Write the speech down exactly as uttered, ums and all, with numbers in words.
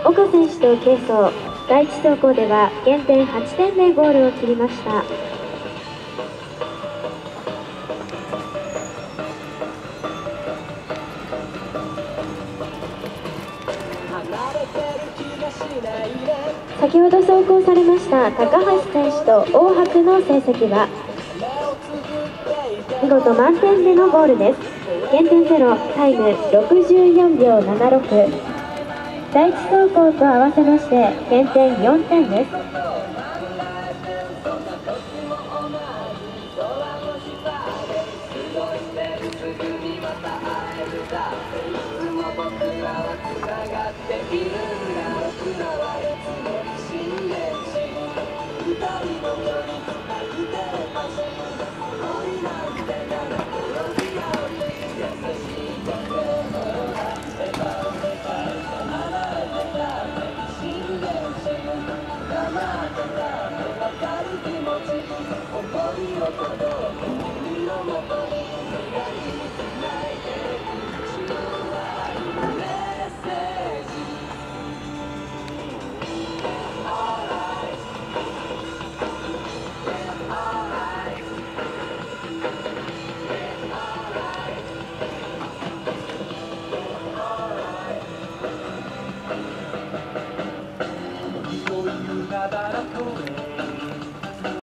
岡選手と軽装、第一走行では減点はちてんでゴールを切りました。先ほど走行されました高橋選手と大白の成績は見事満点でのゴールです。減点ゼロ、タイムろくじゅうよんびょうななろく。第一走行と合わせまして減点よんてんです。